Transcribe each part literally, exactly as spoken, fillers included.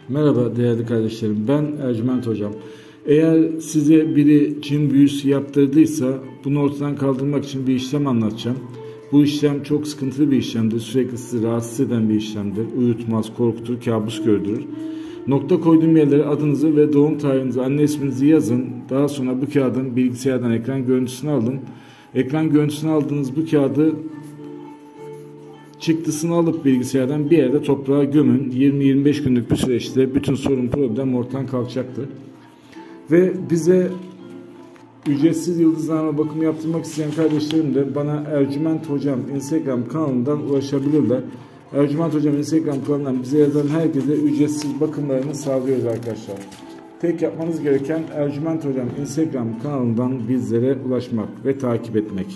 Merhaba değerli kardeşlerim, ben Ercüment Hocam. Eğer size biri cin büyüsü yaptırdıysa bunu ortadan kaldırmak için bir işlem anlatacağım. Bu işlem çok sıkıntılı bir işlemdir, sürekli sizi rahatsız eden bir işlemdir. Uyutmaz, korkutur, kabus gördürür. Nokta koyduğum yerlere adınızı ve doğum tarihinizi, anne isminizi yazın. Daha sonra bu kağıdın bilgisayardan ekran görüntüsünü alın. Ekran görüntüsünü aldığınız bu kağıdı çıktısını alıp bilgisayardan bir yerde toprağa gömün. yirmi yirmi beş günlük bir süreçte bütün sorun problem ortadan kalkacaktır. Ve bize ücretsiz yıldızlama bakımı yaptırmak isteyen kardeşlerim de bana Ercüment Hocam Instagram kanalından ulaşabilirler. Ercüment Hocam Instagram kanalından bize yazan herkese ücretsiz bakımlarını sağlıyoruz arkadaşlar. Tek yapmanız gereken Ercüment Hocam Instagram kanalından bizlere ulaşmak ve takip etmek.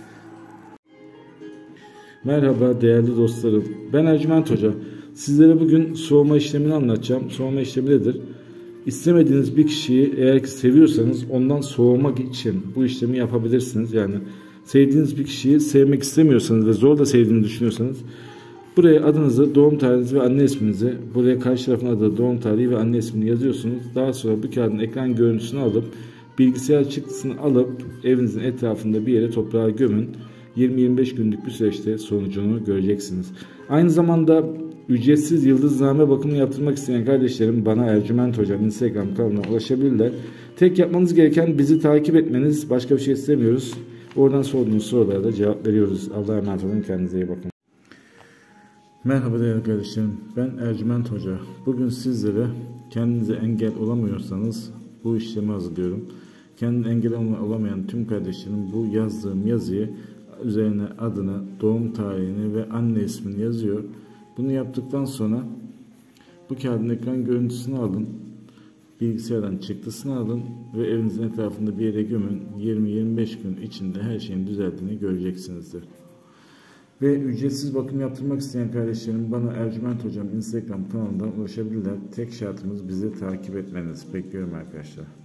Merhaba değerli dostlarım. Ben Ercüment Hoca. Sizlere bugün soğuma işlemini anlatacağım. Soğuma işlemi nedir? İstemediğiniz bir kişiyi eğer ki seviyorsanız ondan soğumak için bu işlemi yapabilirsiniz. Yani sevdiğiniz bir kişiyi sevmek istemiyorsanız ve zor da sevdiğini düşünüyorsanız buraya adınızı, doğum tarihinizi ve anne isminizi, buraya karşı tarafın adı, doğum tarihi ve anne ismini yazıyorsunuz. Daha sonra bu kağıdın ekran görüntüsünü alıp bilgisayar çıktısını alıp evinizin etrafında bir yere toprağa gömün. yirmi yirmi beş günlük bir süreçte sonucunu göreceksiniz. Aynı zamanda ücretsiz yıldızname bakımı yaptırmak isteyen kardeşlerim bana Ercüment Hocam Instagram kanalına ulaşabilirler. Tek yapmanız gereken bizi takip etmeniz. Başka bir şey istemiyoruz. Oradan sorduğunuz sorulara da cevap veriyoruz. Allah'a emanet olun. Kendinize iyi bakın. Merhaba değerli kardeşlerim. Ben Ercüment Hoca. Bugün sizlere kendinize engel olamıyorsanız bu işlemi hazırlıyorum. Kendine engel olamayan tüm kardeşlerim bu yazdığım yazıyı üzerine adını, doğum tarihini ve anne ismini yazıyor. Bunu yaptıktan sonra bu kağıdın ekran görüntüsünü alın. Bilgisayardan çıktısını alın ve evinizin etrafında bir yere gömün. yirmi yirmi beş gün içinde her şeyin düzeldiğini göreceksinizdir. Ve ücretsiz bakım yaptırmak isteyen kardeşlerim bana Ercüment Hocam Instagram kanalından ulaşabilirler. Tek şartımız bizi takip etmeniz. Bekliyorum arkadaşlar.